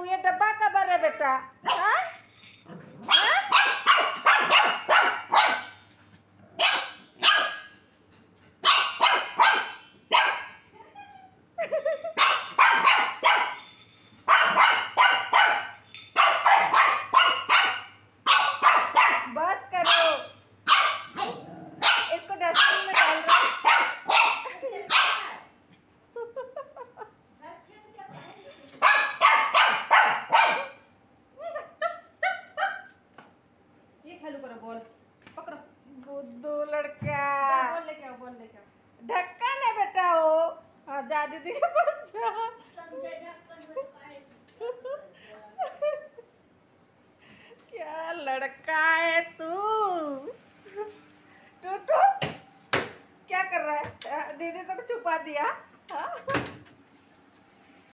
हूँ। ये डब्बा कबर है बेटा। हाँ? बस करो, इसको डस्टबिन में डाल दो। ये खेलू करो, बॉल पकड़ो। बुद्धू लड़का। बॉल लेके आओ, बॉल लेके आओ। ढक्कन है बेटा वो। हाँ जा दीदी के पास जा। क्या लड़का है तू। टूटू क्या कर रहा है? दीदी तो छुपा दिया। हाँ?